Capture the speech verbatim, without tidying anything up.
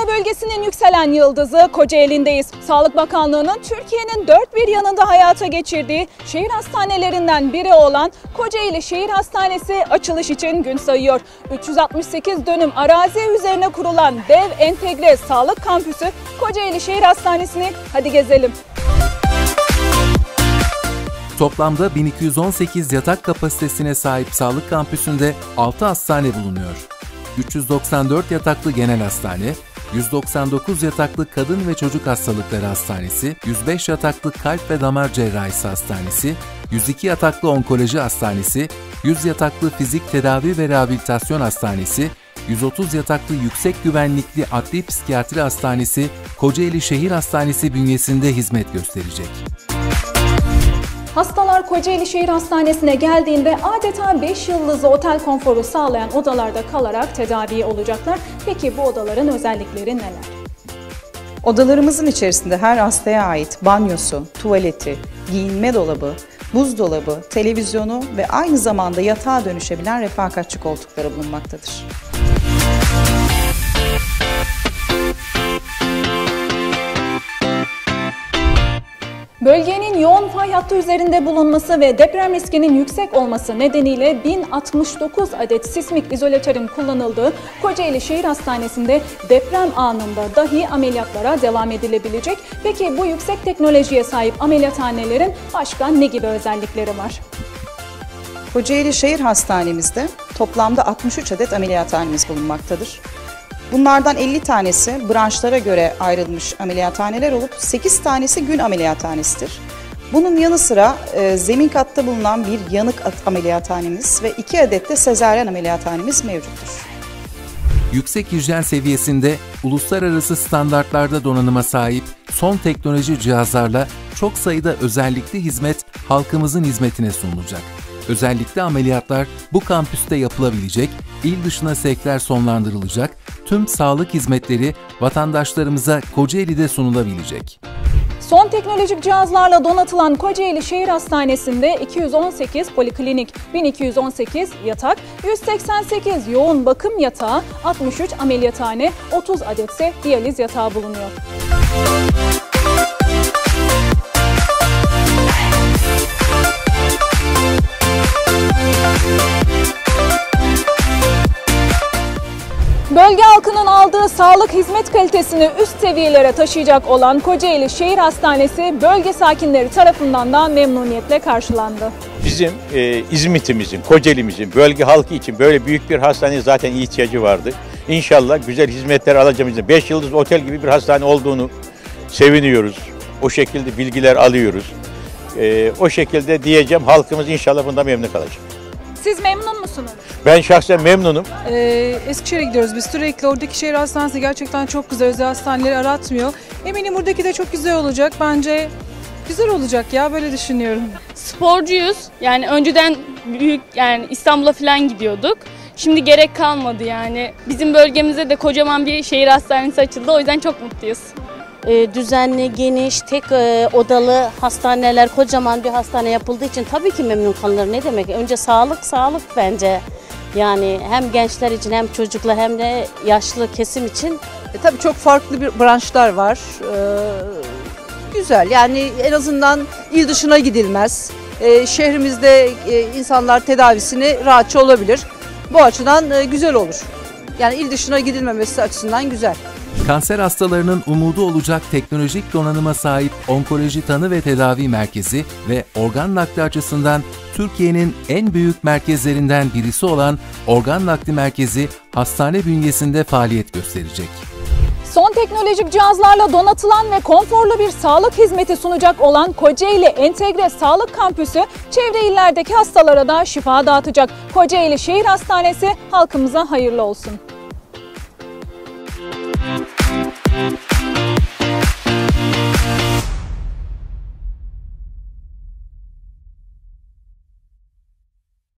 Ege bölgesinin yükselen yıldızı Kocaeli'ndeyiz. Sağlık Bakanlığı'nın Türkiye'nin dört bir yanında hayata geçirdiği şehir hastanelerinden biri olan Kocaeli Şehir Hastanesi açılış için gün sayıyor. üç yüz altmış sekiz dönüm arazi üzerine kurulan dev entegre sağlık kampüsü Kocaeli Şehir Hastanesi'ni hadi gezelim. Toplamda bin iki yüz on sekiz yatak kapasitesine sahip sağlık kampüsünde altı hastane bulunuyor. üç yüz doksan dört yataklı genel hastane, yüz doksan dokuz yataklı kadın ve çocuk hastalıkları hastanesi, yüz beş yataklı kalp ve damar cerrahisi hastanesi, yüz iki yataklı onkoloji hastanesi, yüz yataklı fizik tedavi ve rehabilitasyon hastanesi, yüz otuz yataklı yüksek güvenlikli adli psikiyatri hastanesi Kocaeli Şehir Hastanesi bünyesinde hizmet gösterecek. Hastalar Kocaeli Şehir Hastanesi'ne geldiğinde adeta beş yıldızlı otel konforu sağlayan odalarda kalarak tedavi olacaklar. Peki bu odaların özellikleri neler? Odalarımızın içerisinde her hastaya ait banyosu, tuvaleti, giyinme dolabı, buzdolabı, televizyonu ve aynı zamanda yatağa dönüşebilen refakatçi koltukları bulunmaktadır. Bölgenin yoğun fay hattı üzerinde bulunması ve deprem riskinin yüksek olması nedeniyle bin altmış dokuz adet sismik izolatörün kullanıldığı Kocaeli Şehir Hastanesi'nde deprem anında dahi ameliyatlara devam edilebilecek. Peki bu yüksek teknolojiye sahip ameliyathanelerin başka ne gibi özellikleri var? Kocaeli Şehir Hastanemizde toplamda altmış üç adet ameliyathanemiz bulunmaktadır. Bunlardan elli tanesi branşlara göre ayrılmış ameliyathaneler olup sekiz tanesi gün ameliyathanesidir. Bunun yanı sıra e, zemin katta bulunan bir yanık ameliyathanemiz ve iki adet de sezaryen ameliyathanemiz mevcuttur. Yüksek hijyen seviyesinde uluslararası standartlarda donanıma sahip son teknoloji cihazlarla çok sayıda özellikli hizmet halkımızın hizmetine sunulacak. Özellikle ameliyatlar bu kampüste yapılabilecek, il dışına sevkler sonlandırılacak, tüm sağlık hizmetleri vatandaşlarımıza Kocaeli'de sunulabilecek. Son teknolojik cihazlarla donatılan Kocaeli Şehir Hastanesi'nde iki yüz on sekiz poliklinik, bin iki yüz on sekiz yatak, yüz seksen sekiz yoğun bakım yatağı, altmış üç ameliyathane, otuz adetse diyaliz yatağı bulunuyor. Bölge halkının aldığı sağlık hizmet kalitesini üst seviyelere taşıyacak olan Kocaeli Şehir Hastanesi bölge sakinleri tarafından da memnuniyetle karşılandı. Bizim e, İzmit'imizin, Kocaeli'mizin bölge halkı için böyle büyük bir hastaneye zaten ihtiyacı vardı. İnşallah güzel hizmetler alacağımızda beş yıldız otel gibi bir hastane olduğunu seviniyoruz. O şekilde bilgiler alıyoruz. E, o şekilde diyeceğim, halkımız inşallah bundan memnun kalacak. Siz memnun musunuz? Ben şahsen memnunum. Ee, Eskişehir'e gidiyoruz biz sürekli. Oradaki şehir hastanesi gerçekten çok güzel. Özel hastaneleri aratmıyor. Eminim buradaki de çok güzel olacak. Bence güzel olacak ya, böyle düşünüyorum. Sporcuyuz. Yani önceden büyük yani İstanbul'a falan gidiyorduk. Şimdi gerek kalmadı yani. Bizim bölgemizde de kocaman bir şehir hastanesi açıldı. O yüzden çok mutluyuz. Düzenli, geniş, tek odalı hastaneler, kocaman bir hastane yapıldığı için tabii ki memnun kalınır. Ne demek? Önce sağlık, sağlık bence. Yani hem gençler için hem çocuklar hem de yaşlı kesim için. E, tabii çok farklı bir branşlar var. Ee, güzel, yani en azından il dışına gidilmez. Ee, şehrimizde e, insanlar tedavisini rahatça olabilir. Bu açıdan e, güzel olur. Yani il dışına gidilmemesi açısından güzel. Kanser hastalarının umudu olacak teknolojik donanıma sahip Onkoloji Tanı ve Tedavi Merkezi ve organ nakli açısından Türkiye'nin en büyük merkezlerinden birisi olan Organ Nakli Merkezi hastane bünyesinde faaliyet gösterecek. Son teknolojik cihazlarla donatılan ve konforlu bir sağlık hizmeti sunacak olan Kocaeli Entegre Sağlık Kampüsü çevre illerdeki hastalara da şifa dağıtacak. Kocaeli Şehir Hastanesi halkımıza hayırlı olsun.